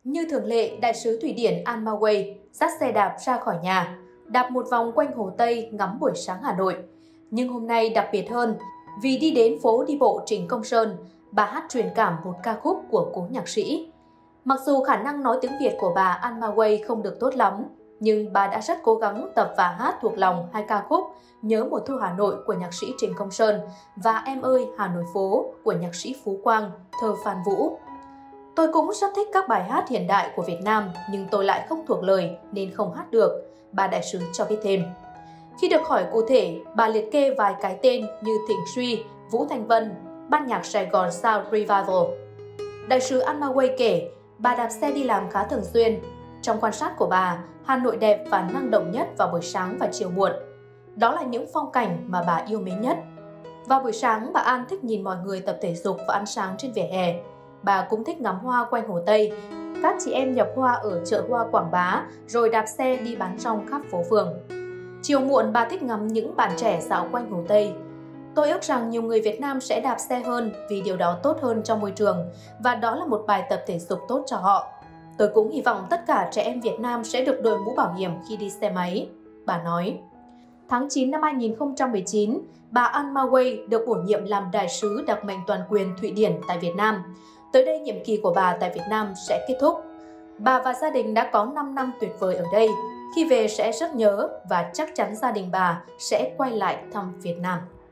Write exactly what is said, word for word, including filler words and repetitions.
Như thường lệ, đại sứ Thụy Điển An Ma-quay dắt xe đạp ra khỏi nhà, đạp một vòng quanh Hồ Tây ngắm buổi sáng Hà Nội. Nhưng hôm nay đặc biệt hơn, vì đi đến phố đi bộ Trịnh Công Sơn, bà hát truyền cảm một ca khúc của cố nhạc sĩ. Mặc dù khả năng nói tiếng Việt của bà An Ma-quay không được tốt lắm, nhưng bà đã rất cố gắng tập và hát thuộc lòng hai ca khúc Nhớ mùa thu Hà Nội của nhạc sĩ Trịnh Công Sơn và Em ơi Hà Nội phố của nhạc sĩ Phú Quang, thơ Phan Vũ. Tôi cũng rất thích các bài hát hiện đại của Việt Nam, nhưng tôi lại không thuộc lời nên không hát được, bà đại sứ cho biết thêm. Khi được hỏi cụ thể, bà liệt kê vài cái tên như Thịnh Suy, Vũ Thanh Vân, ban nhạc Sài Gòn Sound Revival. Đại sứ An Ma-quay kể, bà đạp xe đi làm khá thường xuyên. Trong quan sát của bà, Hà Nội đẹp và năng động nhất vào buổi sáng và chiều muộn. Đó là những phong cảnh mà bà yêu mến nhất. Vào buổi sáng, bà An thích nhìn mọi người tập thể dục và ăn sáng trên vỉa hè. Bà cũng thích ngắm hoa quanh Hồ Tây. Các chị em nhập hoa ở chợ hoa Quảng Bá rồi đạp xe đi bán rong khắp phố phường. Chiều muộn, bà thích ngắm những bạn trẻ dạo quanh Hồ Tây. Tôi ước rằng nhiều người Việt Nam sẽ đạp xe hơn vì điều đó tốt hơn cho môi trường và đó là một bài tập thể dục tốt cho họ. Tôi cũng hy vọng tất cả trẻ em Việt Nam sẽ được đội mũ bảo hiểm khi đi xe máy, bà nói. Tháng chín năm hai nghìn không trăm mười chín, bà An Ma-quay được bổ nhiệm làm đại sứ đặc mệnh toàn quyền Thụy Điển tại Việt Nam. Tới đây nhiệm kỳ của bà tại Việt Nam sẽ kết thúc. Bà và gia đình đã có năm năm tuyệt vời ở đây. Khi về sẽ rất nhớ và chắc chắn gia đình bà sẽ quay lại thăm Việt Nam.